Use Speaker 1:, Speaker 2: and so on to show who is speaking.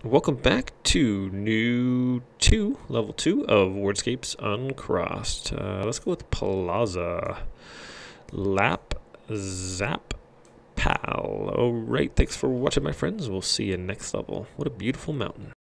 Speaker 1: Welcome back to level 2 of WORDSCAPES Uncrossed. Let's go with Plaza. Lap, Zap, Pal. Alright, thanks for watching, my friends. We'll see you next level. What a beautiful mountain.